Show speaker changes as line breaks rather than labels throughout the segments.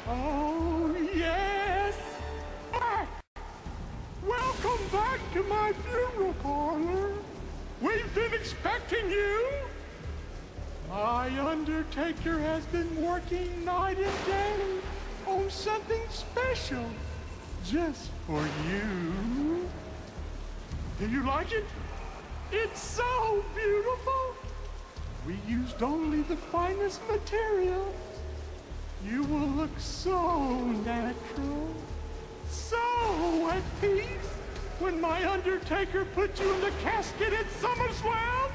Oh, yes! Back! Welcome back to my funeral parlor. We've been expecting you. My undertaker has been working night and day on something special just for you. Do you like it? It's so beautiful. We used only the finest materials. You will look so natural, so at peace when my undertaker puts you in the casket at SummerSlam.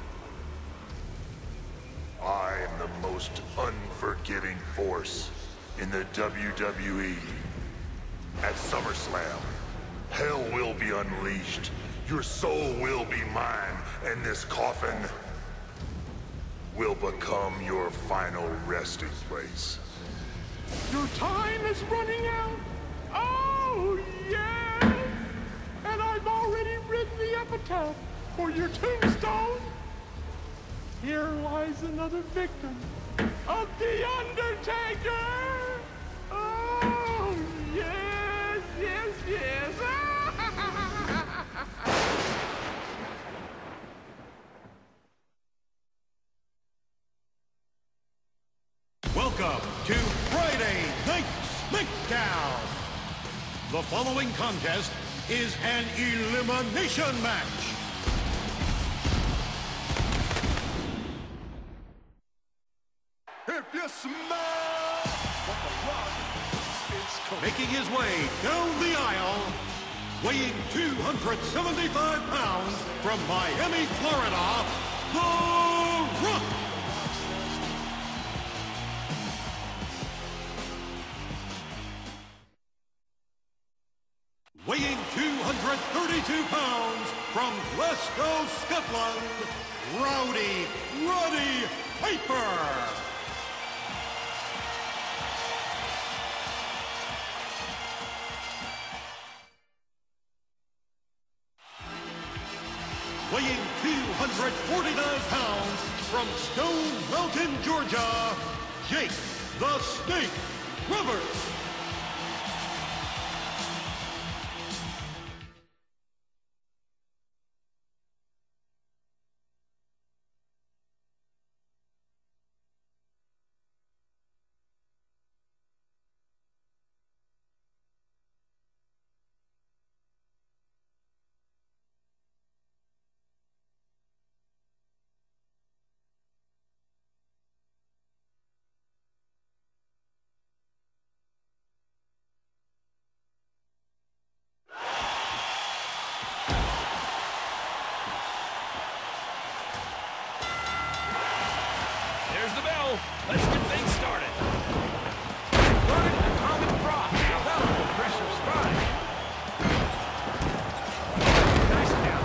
I am the most unforgiving force in the WWE. At SummerSlam, hell will be unleashed. Your soul will be mine, and this coffin will become your final resting place.
Your time is running out. Oh, yes! And I've already written the epitaph for your tombstone. Here lies another victim of The Undertaker! Oh, yes, yes, yes!
Welcome to Friday Night SmackDown! The following contest is an elimination match.
If you smell what the rock is cooking.
Making his way down the aisle, weighing 275 pounds from Miami, Florida, The Rock! Weighing 232 pounds from Glasgow, Scotland, Rowdy Roddy Piper! Weighing 249 pounds from Stone Mountain, Georgia, Jake the Snake Roberts.
Let's get things started. Burn atomic frost. Develop aggressive stride. Nice down.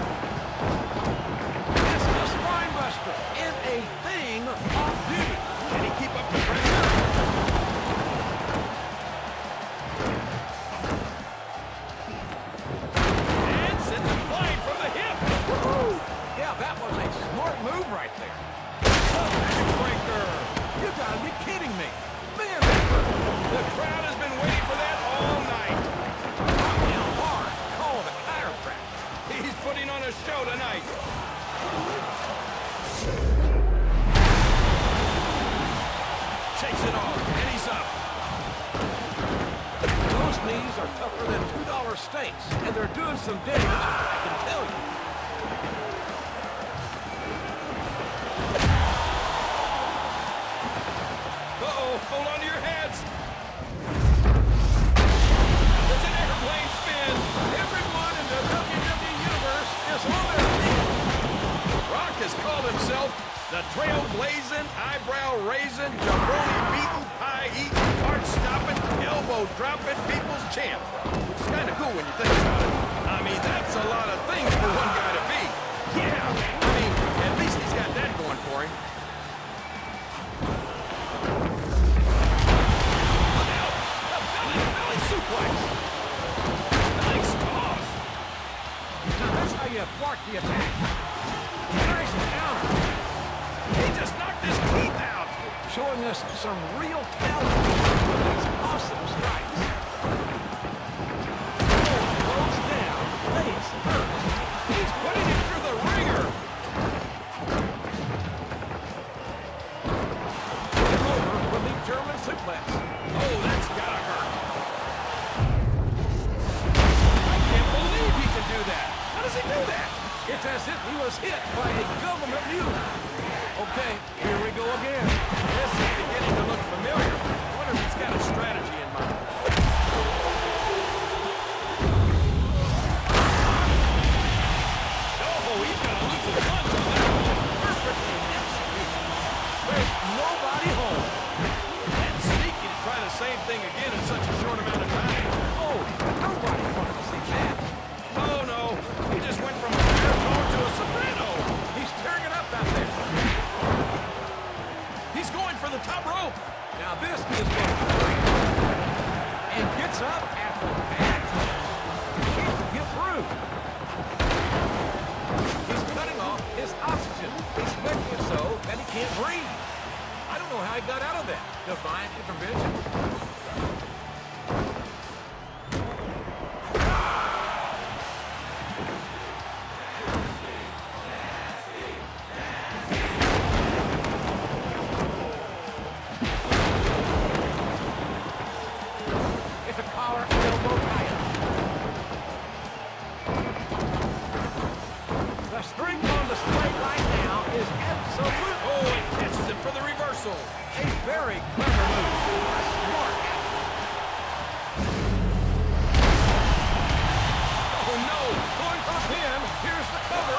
This is Spine Buster and a thing of beauty. Can he keep up the pressure? And sends him flying from the hip. Woohoo! Yeah, that was a smart move right there. Breaker. You gotta be kidding me. Man, the crowd has been waiting for that all night. Now hard. Call the chiropractor. He's putting on a show tonight. Shakes it off, and he's up. Those knees are tougher than $2 steaks, and they're doing some damage, I can tell you. Hold on to your heads. It's an airplane spin. Everyone in the WWE Universe is on their feet. Rock has called himself the trailblazing, eyebrow-raising, jabroni-beating, pie-eating, heart-stopping, elbow-dropping people's champ. Which is kind of cool when you think about it. I mean, that's a lot of things for one guy to be. Yeah, I mean, at least he's got that going for him. Thwart the attack. Nice counter. He just knocked his teeth out, showing us some real talent. these awesome strikes. Goes down, face first. He's putting it through the ringer. Over with the German suplex. Oh, that's gotta hurt. I can't believe he can do that. How does he do that? It's as if he was hit by a government mule. Okay, here we go again. This is beginning to look familiar. I wonder if he's got a strategy in mind. Oh, he's got a losing punch on that one. Perfectly executed. There's nobody home. That's sneaky to try the same thing again in such a short amount of time. Oh, nobody wanted to see that. Oh, no. He just went from a baritone to a soprano. He's tearing it up out there. He's going for the top rope. Now this is looking great. And gets up after that. Can't get through. He's cutting off his oxygen. He's making it so that he can't breathe. I don't know how he got out of that. Divine intervention. A very clever move. Smart. Oh, no. Going for the pin. Here's the cover.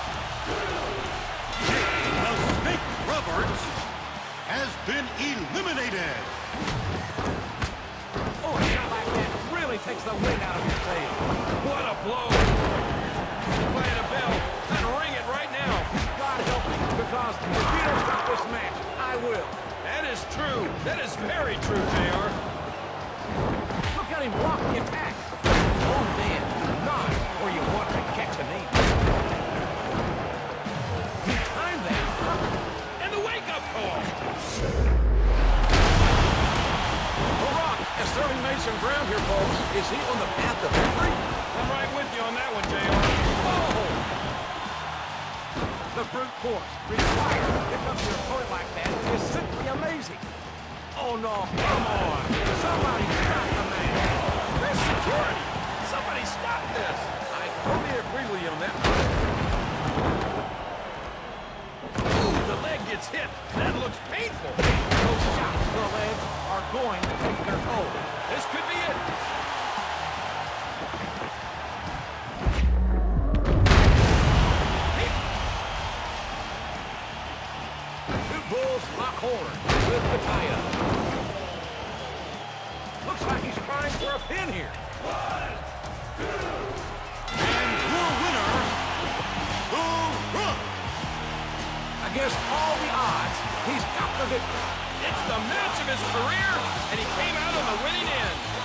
The Snake Roberts has been eliminated.
Oh, a shot like that really takes the wind out of your sail. What a blow. If I had a bell, I'd ring it right now. God help me, because if you don't stop this match, I will. That is true. That is very true, JR. Look at him block the attack. Oh, man. Not where you want to catch a knee. He timed that. And the wake-up call. The Rock has certainly made some ground here, folks. Is he on the path of victory? I'm right with you on that one, JR. Oh! The brute force required to pick up your opponent like that is simply amazing. Oh, no, come on. Somebody stop the man. There's security. Somebody stop this. I totally agree with you on that one. Ooh, the leg gets hit. That looks painful. Those shots to the legs are going to take their toll. This could be it. Bulls lock horn with the tie-up. Looks like he's trying for a pin here. 1, 2.
And your winner, The Rock.
Against all the odds, he's got the victory. It's the match of his career, and he came out on the winning end.